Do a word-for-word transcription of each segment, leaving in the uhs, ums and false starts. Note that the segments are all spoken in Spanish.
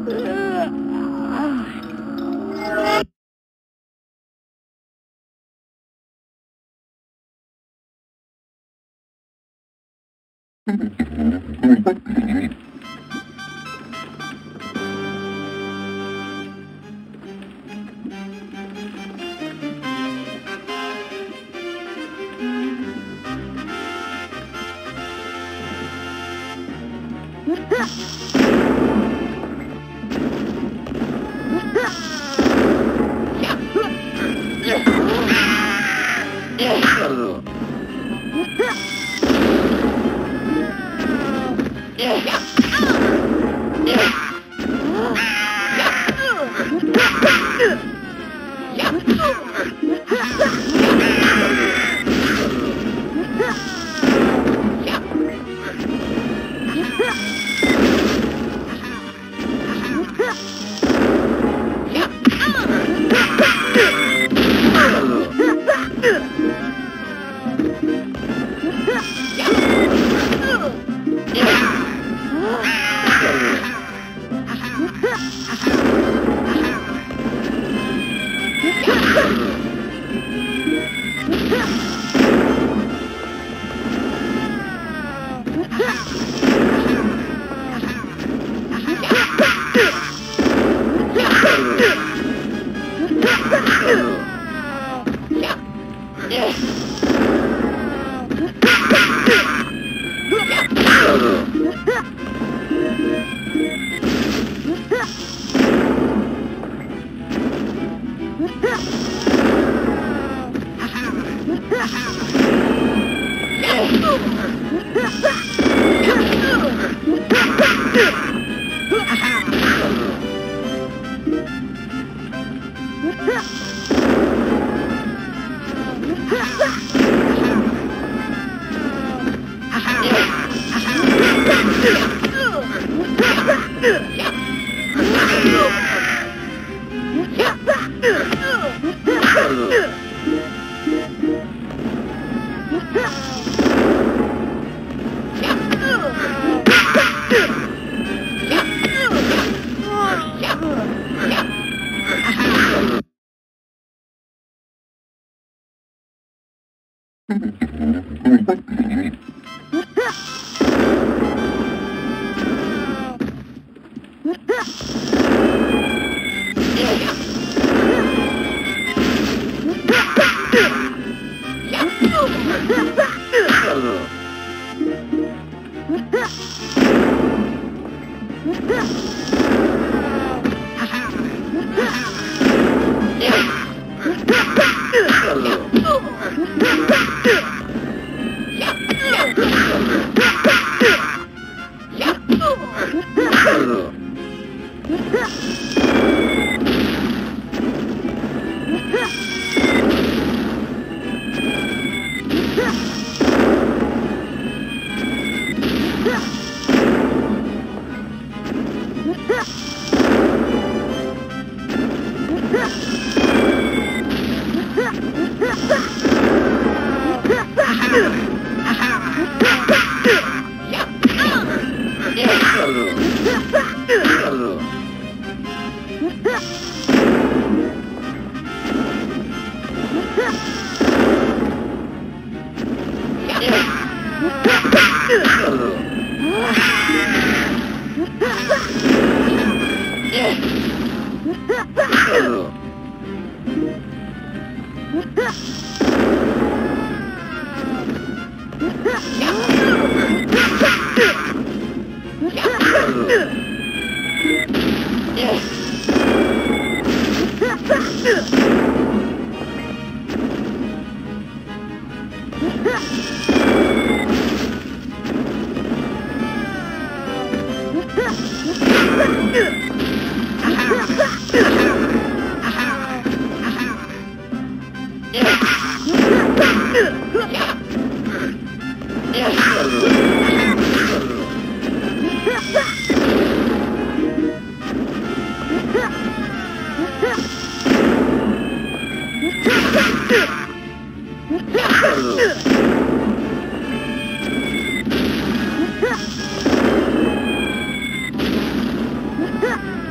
Huh!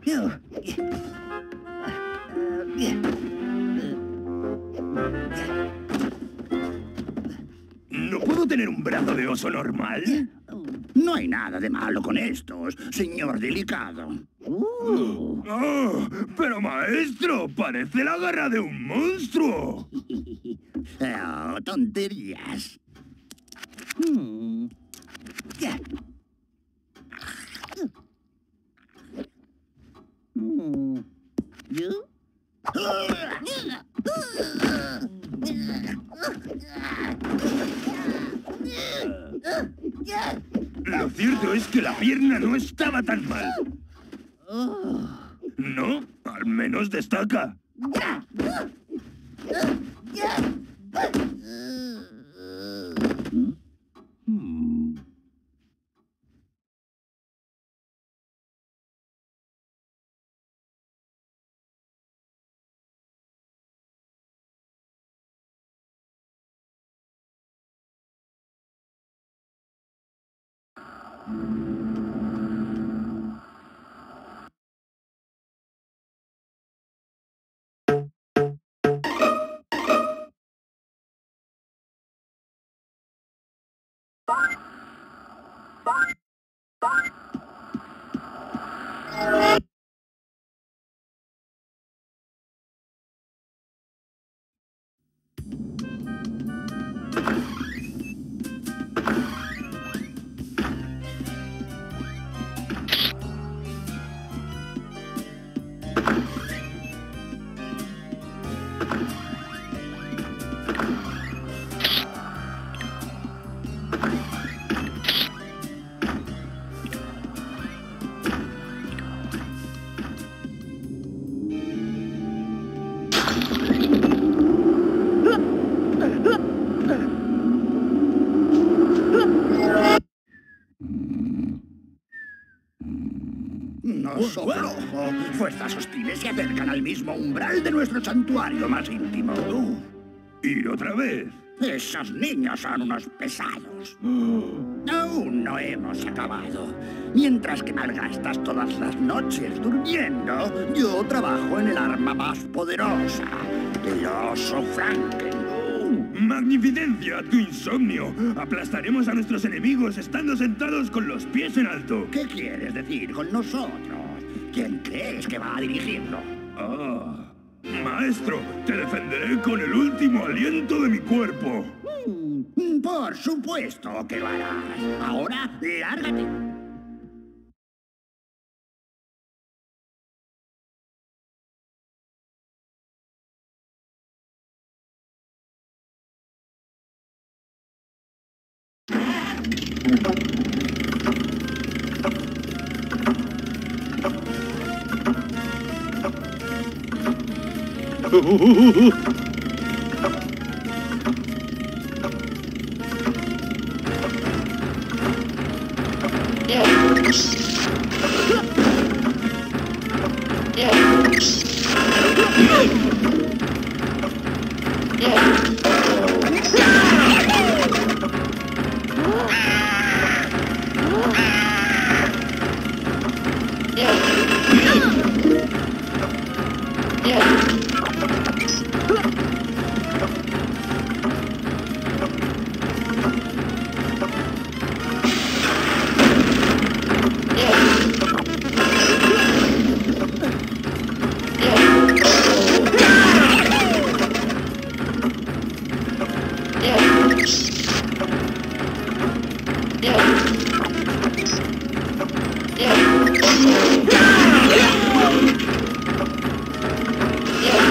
¿No puedo tener un brazo de oso normal? No hay nada de malo con estos, señor delicado. Uh. Oh, pero maestro, parece la garra de un monstruo. Oh, tonterías. Hmm. Ya. Hmm. ¿Yo? Lo cierto es que la pierna no estaba tan mal. ¿No? Al menos destaca. Hmm. No soporto. Fuerzas hostiles se acercan al mismo umbral de nuestro santuario más íntimo. ¿Y otra vez? Esos niños son unos pesados. Aún no hemos acabado. Mientras que malgastas todas las noches durmiendo, yo trabajo en el arma más poderosa, el oso Franken. ¡Magnificencia! ¡Tu insomnio! Aplastaremos a nuestros enemigos estando sentados con los pies en alto. ¿Qué quieres decir con nosotros? ¿Quién crees que va a dirigirlo? Ah, maestro, te defenderé con el último aliento de mi cuerpo. Mm, por supuesto que lo harás. Ahora, lárgate. Yeah.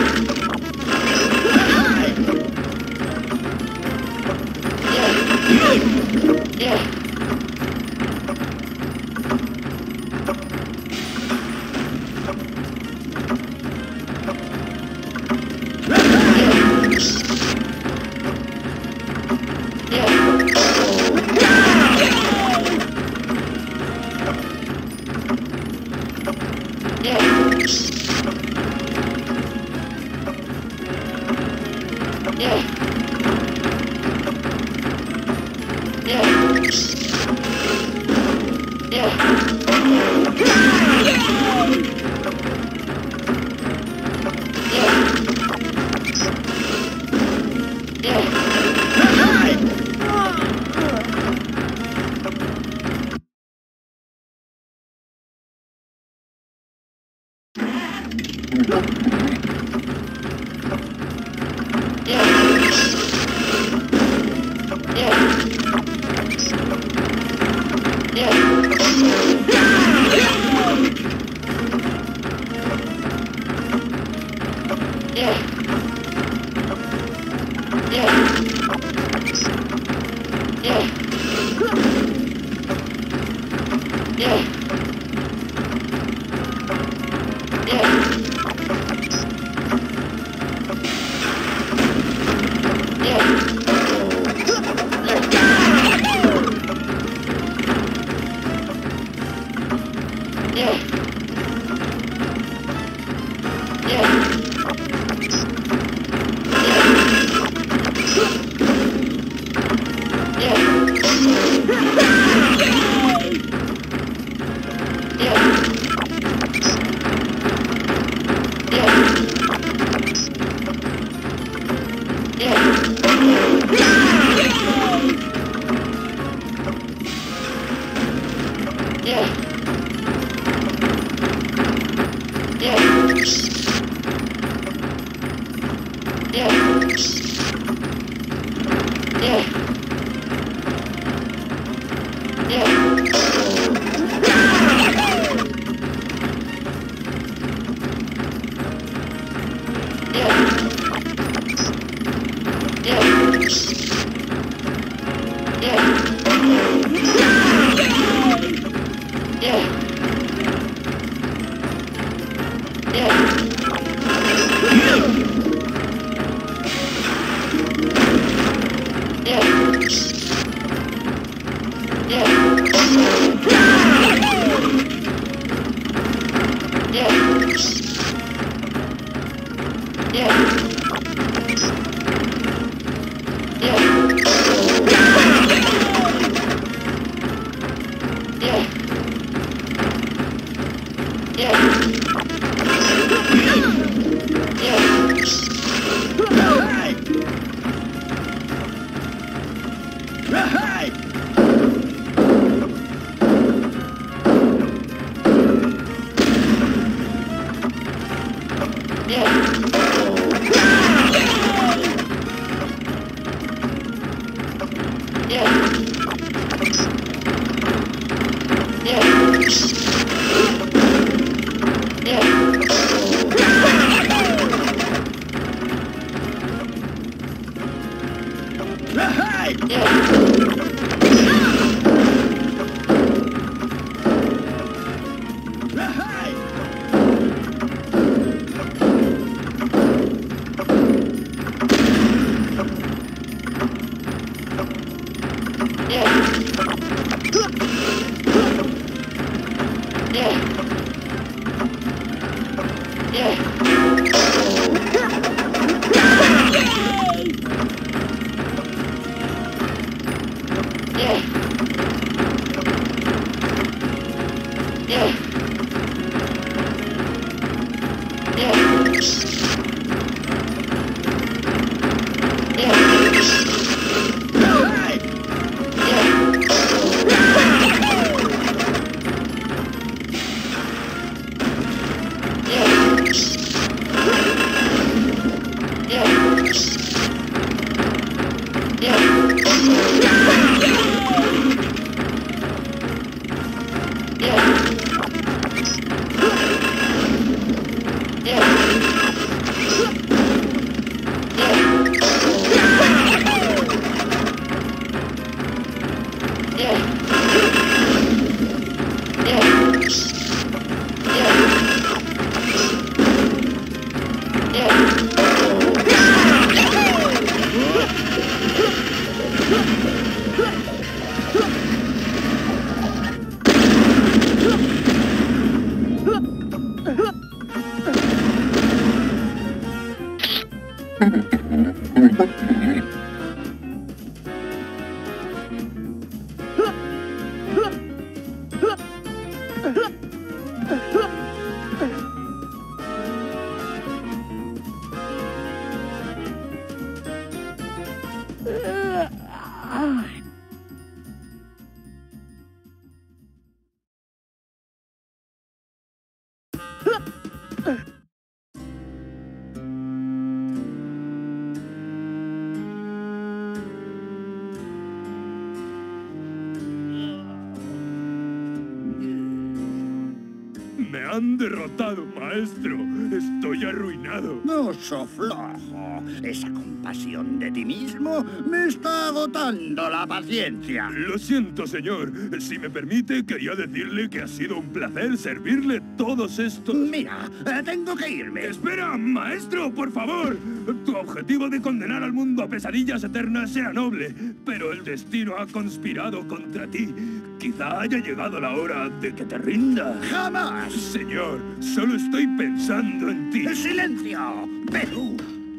maestro. Estoy arruinado. Oso flojo. Esa compasión de ti mismo me está agotando la paciencia. Lo siento, señor. Si me permite, quería decirle que ha sido un placer servirle todos estos... Mira, eh, tengo que irme. ¡Espera, maestro, por favor! Tu objetivo de condenar al mundo a pesadillas eternas sea noble, pero el destino ha conspirado contra ti. Quizá haya llegado la hora de que te rindas. ¡Jamás! Señor, solo estoy pensando en ti. ¡Silencio! ¡Perú!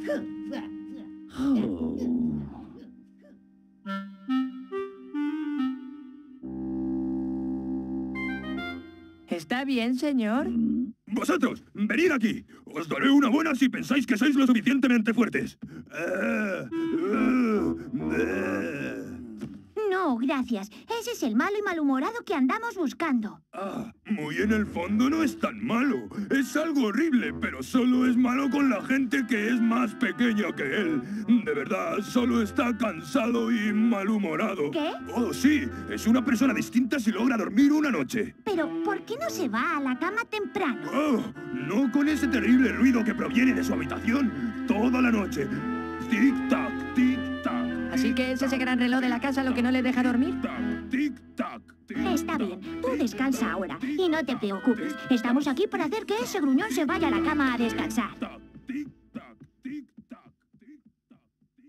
¿Está bien, señor? Vosotros, venid aquí. Os daré una buena si pensáis que sois lo suficientemente fuertes. Eh, eh, eh. No, gracias. Ese es el malo y malhumorado que andamos buscando. Ah, muy en el fondo no es tan malo. Es algo horrible, pero solo es malo con la gente que es más pequeña que él. De verdad, solo está cansado y malhumorado. ¿Qué? Oh, sí. Es una persona distinta si logra dormir una noche. Pero, ¿por qué no se va a la cama temprano? Oh, no con ese terrible ruido que proviene de su habitación toda la noche. Tic-tac, tic-tac. ¿Así que es ese gran reloj de la casa lo que no le deja dormir? Tic-tac, tic-tac. Está bien, tú descansa ahora y no te preocupes. Estamos aquí para hacer que ese gruñón se vaya a la cama a descansar. Tic-tac, tic-tac, tic-tac,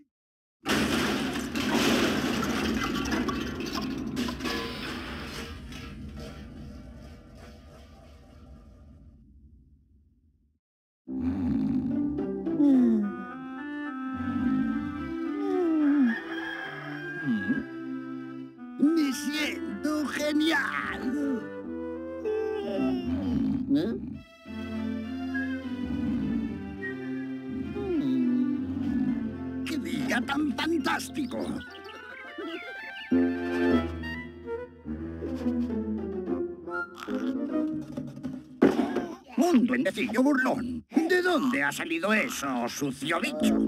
Me siento genial. ¿Eh? ¡Qué día tan fantástico! Un duendecillo burlón. ¿De dónde ha salido eso, sucio bicho?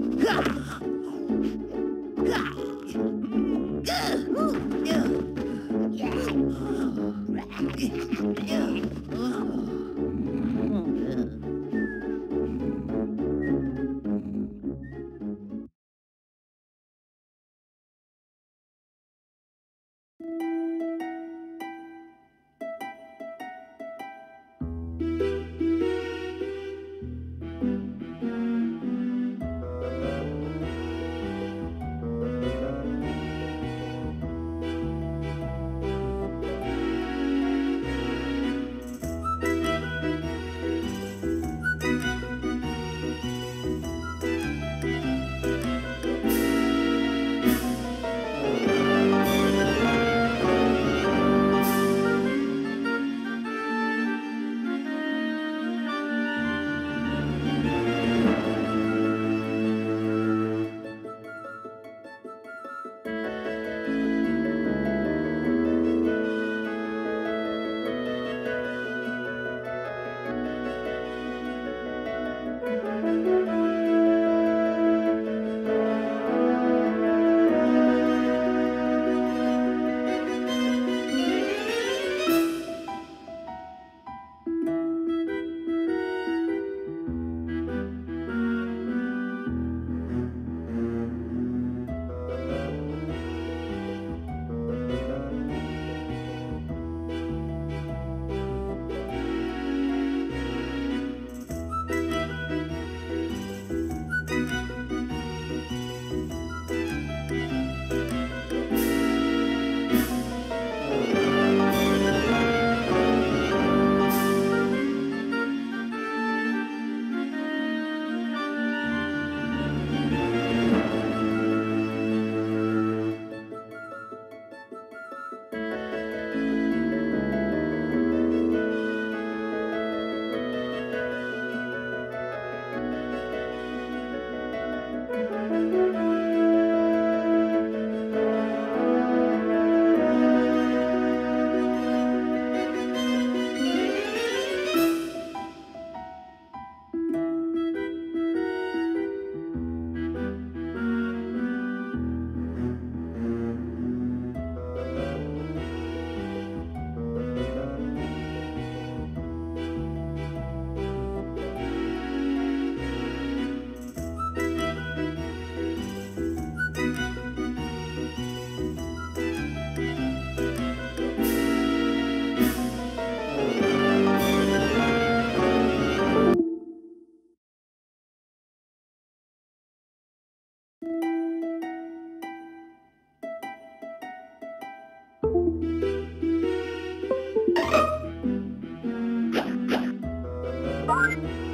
¡Vamos!